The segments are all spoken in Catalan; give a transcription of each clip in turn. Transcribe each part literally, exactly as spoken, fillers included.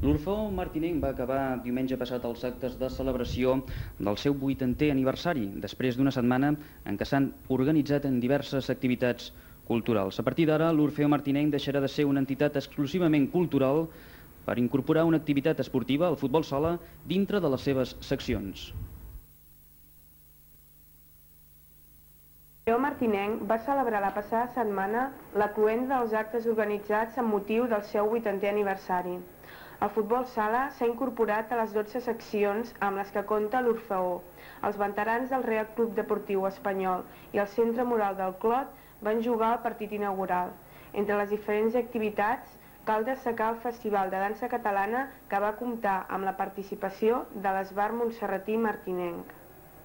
L'Orfeó Martinenc va acabar diumenge passat els actes de celebració del seu vuitantè aniversari, després d'una setmana en què s'han organitzat en diverses activitats culturals. A partir d'ara, l'Orfeó Martinenc deixarà de ser una entitat exclusivament cultural per incorporar una activitat esportiva, el futbol sala, dintre de les seves seccions. L'Orfeó Martinenc va celebrar la passada setmana la cloenda dels actes organitzats amb motiu del seu vuitantè aniversari. El futbol sala s'ha incorporat a les dotze seccions amb les que compta l'Orfeó. Els veterans del Real Club Deportiu Espanyol i el Centre Moral del Clot van jugar al partit inaugural. Entre les diferents activitats, cal destacar el Festival de Dansa Catalana, que va comptar amb la participació de l'Esbart Montserratí Martinenc.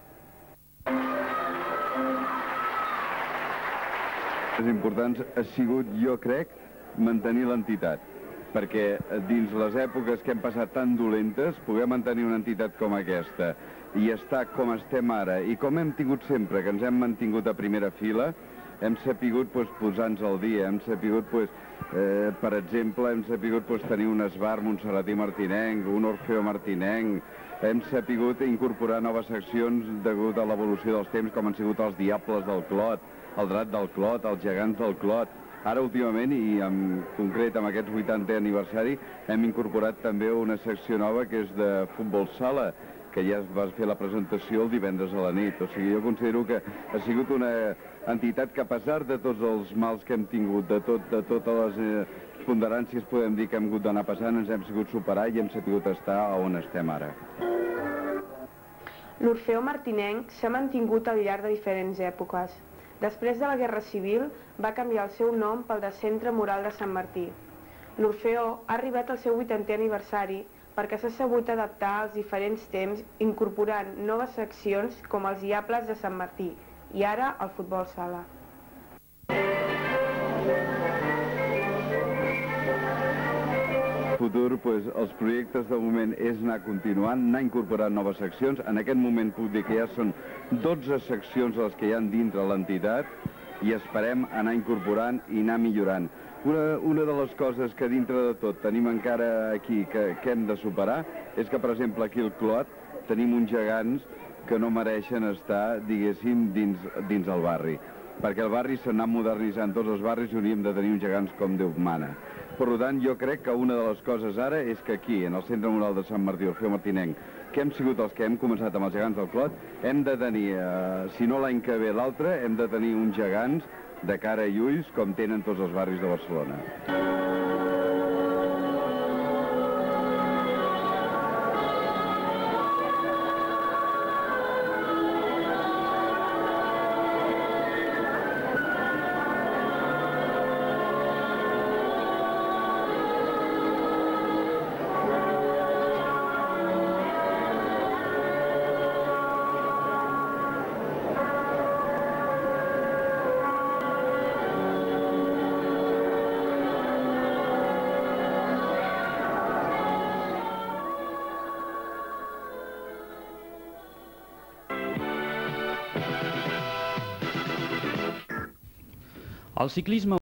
Les importants ha sigut, jo crec, mantenir l'entitat, perquè dins les èpoques que hem passat tan dolentes puguem mantenir una entitat com aquesta i estar com estem ara i com hem tingut sempre, que ens hem mantingut a primera fila, hem sapigut pues, posar-nos al dia, hem sapigut, pues, eh, per exemple, hem sapigut pues, tenir un Esbart Montserratí Martinenc, un Orfeó Martinenc, hem sapigut incorporar noves seccions degut a l'evolució dels temps, com han sigut els Diables del Clot, el Drac del Clot, els Gegants del Clot. Ara, últimament, i en concret amb aquest vuitantè aniversari, hem incorporat també una secció nova que és de futbol sala, que ja es va fer la presentació el divendres a la nit. O sigui, jo considero que ha sigut una entitat que, a pesar de tots els mals que hem tingut, de, tot, de totes les eh, ponderàncies, podem dir que hem hagut d'anar passant, ens hem sigut superar i hem sabut estar on estem ara. L'Orfeó Martinenc s'ha mantingut al llarg de diferents èpoques. Després de la Guerra Civil, va canviar el seu nom pel de Centre Moral de Sant Martí. L'Orfeó ha arribat al seu vuitantè aniversari perquè s'ha sabut adaptar als diferents temps, incorporant noves seccions com els Diables de Sant Martí i ara el futbol sala. Futur, pues, els projectes de moment és anar continuant, anar incorporant noves seccions. En aquest moment puc dir que ja són dotze seccions les que hi ha dintre l'entitat i esperem anar incorporant i anar millorant. Una, una de les coses que dintre de tot tenim encara aquí que, que hem de superar és que, per exemple, aquí al Clot tenim uns gegants que no mereixen estar, diguéssim, dins, dins el barri. Perquè el barri s'ha anat modernitzant, tots els barris, i hauríem de tenir uns gegants com Déu mana. Per tant, jo crec que una de les coses ara és que aquí, en el Centre Moral de Sant Martí, Orfeó Martinenc, que hem sigut els que hem començat amb els gegants del Clot, hem de tenir, eh, si no l'any que ve l'altre, hem de tenir uns gegants de cara i ulls com tenen tots els barris de Barcelona. El ciclisme